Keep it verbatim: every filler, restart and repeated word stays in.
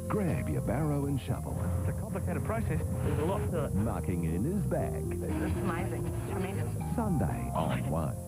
Grab your barrow and shovel. It's a complicated process. There's a lot to it. Mucking In is back. It's amazing. Tremendous. Sunday on One.